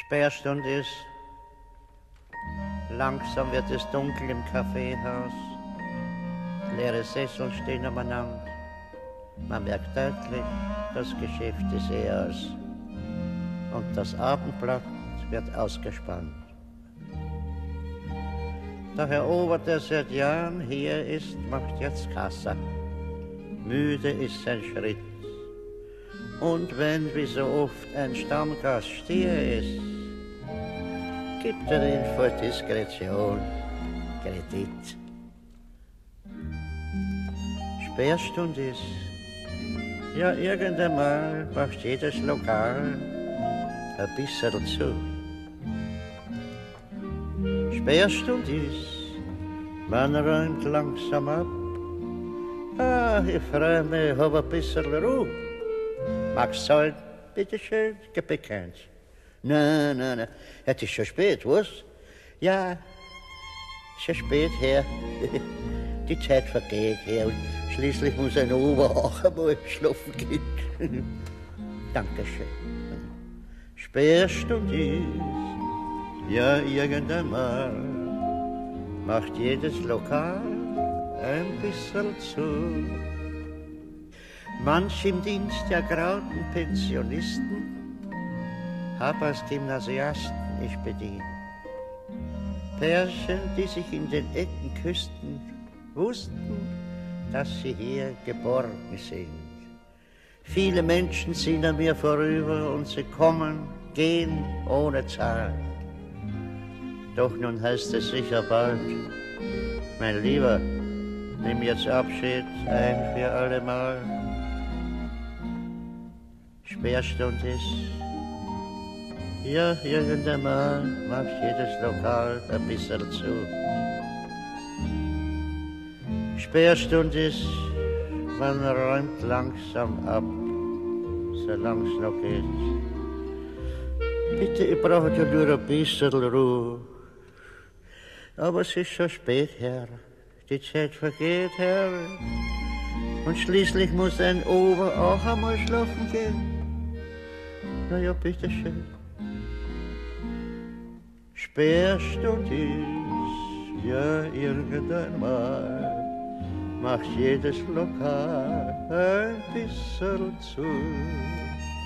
Sperrstunde ist. Langsam wird es dunkel im Kaffeehaus. Leere Sessel stehen umeinander. Man merkt deutlich, das Geschäft ist aus. Und das Abendblatt wird ausgespannt. Der Herr Ober, der seit Jahren hier ist, macht jetzt Kasse. Müde ist sein Schritt. Und wenn wie so oft ein Stammgast stier ist, gibt er ihn vor Diskretion Kredit. Sperrstunde ist, ja irgendeinmal macht jedes Lokal ein bisschen zu. Sperrstunde ist, man räumt langsam ab. Ah, ich freue mich, hab ein bisschen Ruhe. Magst du halt, bitteschön, Gepäck eins. Nein, es ist schon spät, was? Ja, schon spät, Herr. Die Zeit vergeht, Herr, und schließlich muss ein Ober auch einmal schlafen gehen. Dankeschön. Sperrstunde ist, ja, irgendeinmal macht jedes Lokal ein bisschen zu. Manch im Dienst der grauten Pensionisten hab als Gymnasiasten ich bedient. Pärchen, die sich in den Ecken küssten, wussten, dass sie hier geborgen sind. Viele Menschen sind an mir vorüber und sie kommen, gehen ohne Zahl. Doch nun heißt es sicher bald, mein Lieber, nimm jetzt Abschied ein für allemal. Sperrstunde ist, ja, irgendeinmal macht jedes Lokal ein bisschen zu. Sperrstunde ist, man räumt langsam ab, solange es noch geht. Bitte, ich brauche ja nur ein bisschen Ruhe. Aber es ist schon spät, Herr. Die Zeit vergeht, Herr. Und schließlich muss ein Ober auch einmal schlafen gehen. Na ja, bitteschön. Sperrstunde ist, ja, irgendeinmal macht jedes Lokal ein bisschen zu.